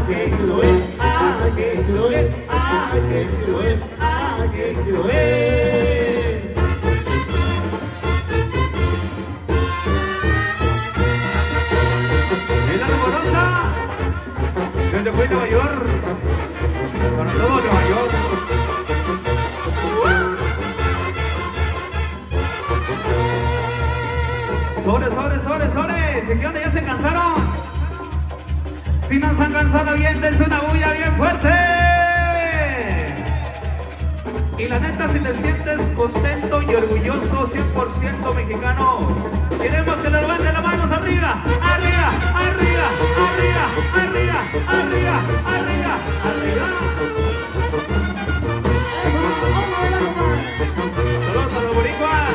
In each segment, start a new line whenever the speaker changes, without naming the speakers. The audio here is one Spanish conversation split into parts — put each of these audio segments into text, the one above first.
hate to do it, I hate to do it, I hate to do it, I hate to do it. En la Rumorosa, desde fue Nueva York, para todo Nueva York. Sobres, ¿y qué onda? ¿Ya se cansaron? Si no se han cansado, bien, dense una bulla bien fuerte. Y la neta, si te sientes contento y orgulloso, 100% mexicano, queremos que lo levanten las manos arriba, arriba, arriba, arriba, arriba, arriba, arriba, arriba. Saludos a los boricuas.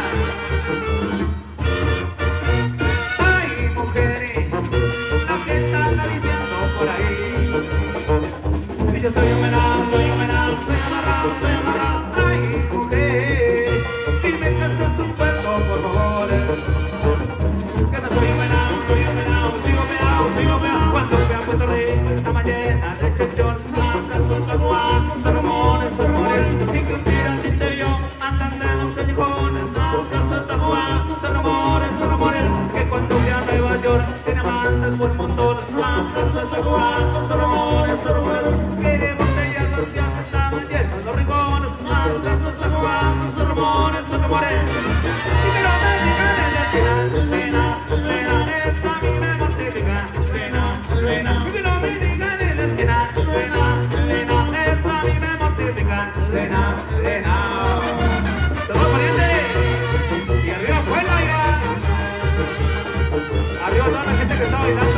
Ay, mujeres, la gente anda diciendo por ahí que yo soy un venado, soy un venado, soy amarrado, soy amarrado. Ay, mujer, dime que esto es un cuerpo, por favor. Que no soy un venado, sigo peado. Cuando fui a Puerto Rico, esta mañana de chechón, las casas de Juan, son rumores, y que un día al interior andan de los callejones, las casas de Juan, son rumores, que cuando fui a Nueva York, tiene amantes por montones, las casas de Juan, son rumores, que botellas vacías estaban llenas los rincones, las casas de Juan, son rumores. Y que no me digan en la esquina, Lena, esa a mí me mortifica, Lena, y que no me digan en la esquina, Lena, esa a mí me mortifica, Lena. Saludos parientes, y arriba Puebla, ya. Arriba toda la gente que está bailando.